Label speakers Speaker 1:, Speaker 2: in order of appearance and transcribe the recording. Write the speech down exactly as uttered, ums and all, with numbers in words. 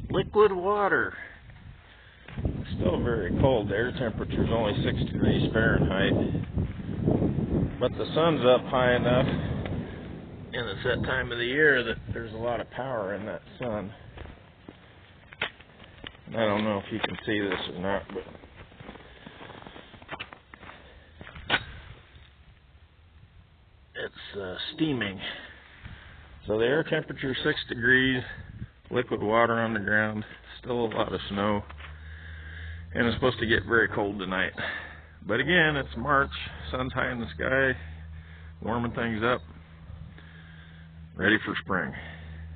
Speaker 1: liquid water. Still very cold. The air temperature is only six degrees Fahrenheit. But the sun's up high enough, and it's that time of the year that there's a lot of power in that sun. I don't know if you can see this or not, but it's uh, steaming. So the air temperature is six degrees, liquid water on the ground, still a lot of snow, and it's supposed to get very cold tonight. But again, it's March, sun's high in the sky, warming things up, ready for spring.